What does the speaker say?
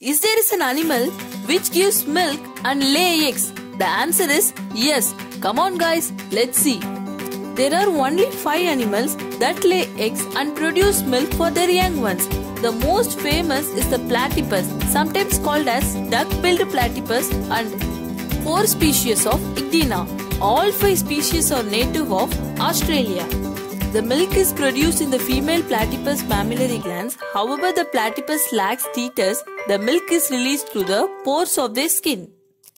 Is there an animal which gives milk and lay eggs? The answer is yes. Come on guys, let's see. There are only 5 animals that lay eggs and produce milk for their young ones. The most famous is the platypus, sometimes called as duck-billed platypus, and 4 species of Echidna. All 5 species are native of Australia. The milk is produced in the female platypus mammillary glands. However, the platypus lacks teethers. The milk is released through the pores of their skin.